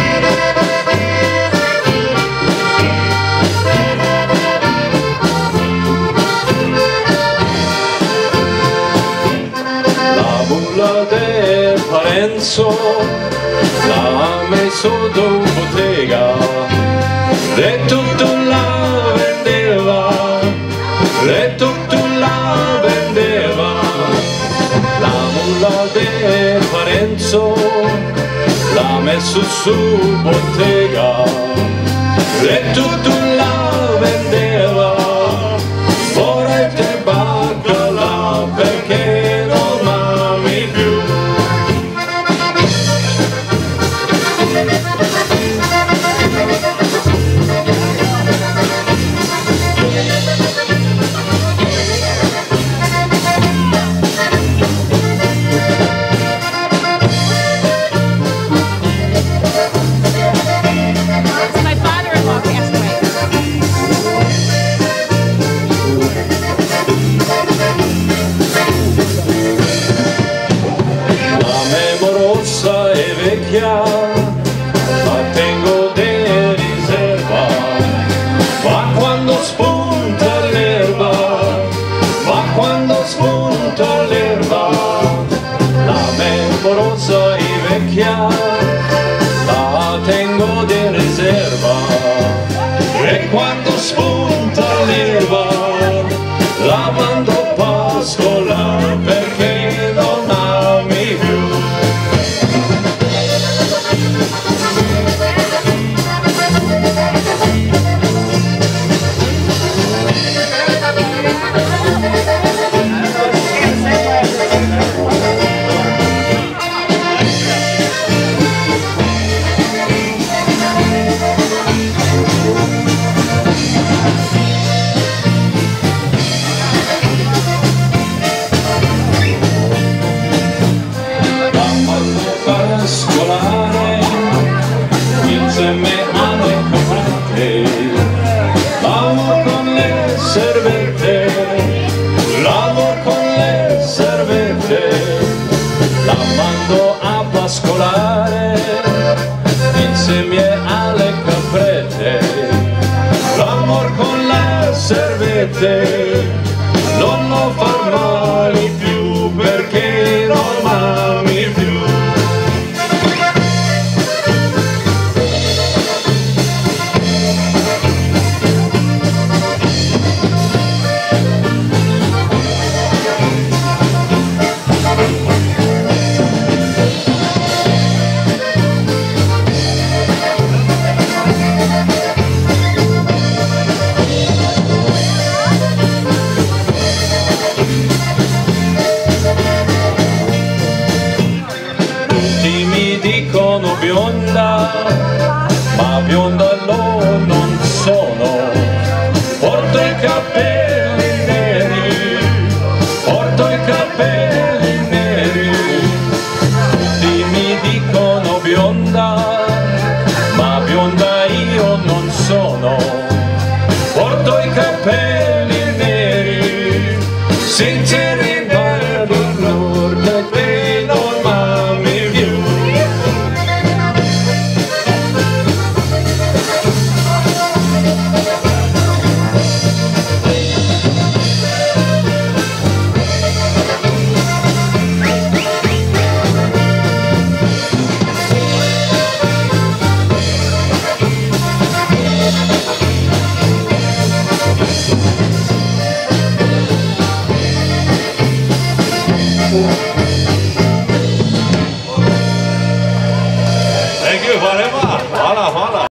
Parenzo l'ha messo in bottega e tutto la vendeva, e tutto la vendeva. La mulla di Parenzo l'ha messo su bottega e tutto la vendeva. Ora te baccala perché non m'ami più. La tengo di riserva, ma quando spunta l'erba, ma quando spunta l'erba, la memorosa e vecchia, la tengo di riserva, e quando spunta l'erba, la mando a pascola perché non ami più. Insieme alle caprette, l'amor con le servette, l'amor con le servette, la mando a pascolare insieme alle caprette, l'amor con le servette, non lo fa male più perché non m'ami più. Dicono bionda, ma bionda non sono. Porto i capelli neri, porto i capelli neri. Tutti mi dicono bionda, ma bionda io non sono. Porto i capelli neri, sinceri in nord e te non m'ami più. Thank you.